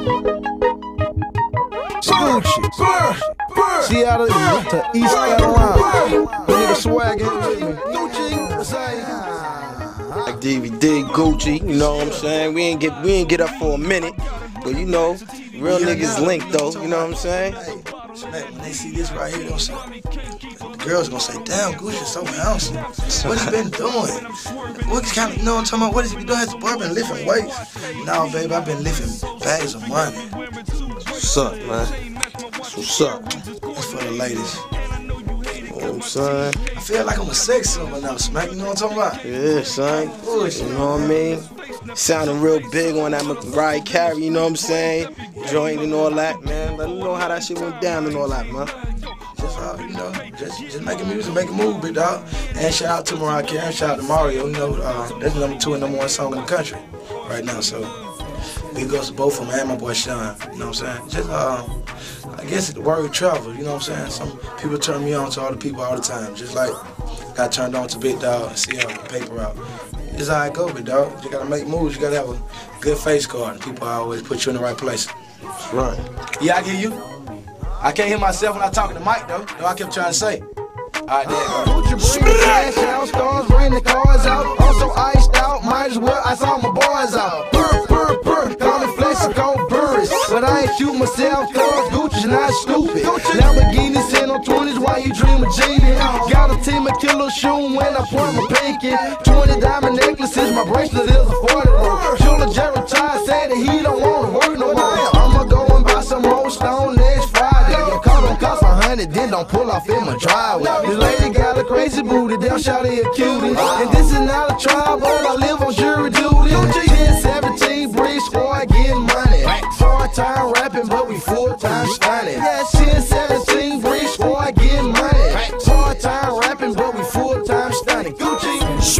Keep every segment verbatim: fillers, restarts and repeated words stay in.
Gucci, Seattle to East Carolina. The nigga swagging with me. Gucci, say. Like D V D, Gucci, you know what I'm saying? We ain't get we ain't get up for a minute, but you know, real niggas linked though, you know what I'm saying? Hey, when they see this right here, they'll say, the girls gonna say, damn, Gucci's so handsome. What he been doing? What kind of, you know what I'm talking about? What has he been doing? Has the boy been lifting weights? Nah, baby, I've been lifting bags of money. What's up, man? What's up? That's for the ladies. You know what I'm saying? I feel like I'm a sex symbol now, Smack. You know what I'm talking about? Yeah, son. Bullshit. You know what I mean? Sounding real big on that Mariah Carey, you know what I'm saying? Joint and all that, man. Let them know how that shit went down and all that, man. Just, uh, you know, just, just making music, make a move, big dog. And shout out to Mariah Carey, and shout out to Mario. You know, uh, that's the number two and number one song in the country right now. So big goes to both of them and my boy Sean. You know what I'm saying? Just, uh, I guess the word travel. You know what I'm saying? Some people turn me on to other people all the time. Just like got turned on to Big Dog and see how the paper out. It's how it go, big dog. You gotta make moves. You gotta have a good face card. People always put you in the right place. That's right. Yeah, I get you. I can't hear myself when I talk in the mic, though. Though I kept trying to say. All right, there you go. Gucci bring the cash out, stars bring the cars out. Also iced out, might as well I saw my boys out. Purr, purr, purr, call me flex or call Burris. But I ain't shoot myself, cause Gucci's not stupid. Lamborghini sitting on twenties while you dream of cheating. Got a team of killer shoe when I point my pinky. twenty diamond necklaces, my bracelet is a forty roll. Shula Jerry Todd said that he don't wanna work no more. I'ma go and buy some more stone next Friday. Your car don't cost a hundred, then don't pull off in my driveway. This lady got a crazy booty, damn shawty a cutie. And this is not a trial, but I live on jury duty. ten seventeen, Breeze Squad getting money. Part-time rapping, but we full-time stunning. Yeah, ten seventeen, Breeze Squad getting money. Part-time rapping, but we full-time stunning. Gucci.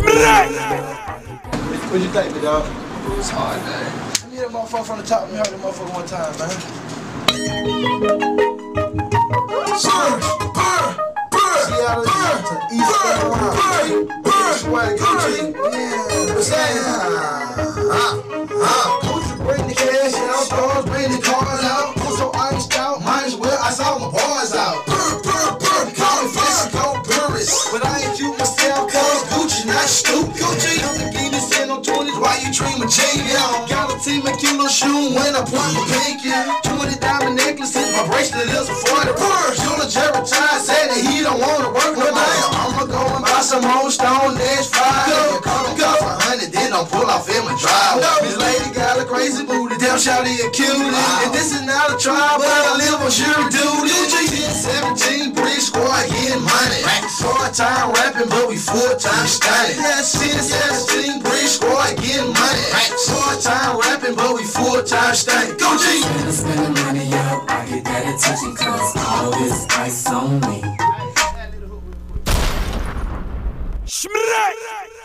What you think, big dog? It's hard, man. Let me hit a motherfucker from the top. Let me hurt that motherfucker one time, man. Seattle to East Carolina. Swag Gucci. Yeah, what's that? Gucci bring the cash out, stars bring the cars out. I'm so iced out, might as well I saw my boys out. Purr, purr, purr, call me flex and call Burris. But I ain't shoot myself, cause Gucci not stupid. Gucci, Lamborghini sitting on twenties while you dream of cheating. Got a team of kilo shoe when I point my pinky. twenty diamond necklaces, my bracelet is a forty. Shula Jerry Todd said that he don't wanna work no more. I'ma go and buy some more stone next Friday. Call him cost a hundred, then don't pull off in my driveway. This lady got a crazy booty, damn shawty a cutie. And this is not a trial, but I live on jury duty. ten seventeen, Breeze Squad getting money. Part-time rapping, but we full-time stunning. ten seventeen, Breeze Squad getting money. Part-time rapping, but we full-time stunning. Go G! Spending, spending money up, I get that attention, cause all this ice on me. Schmrack!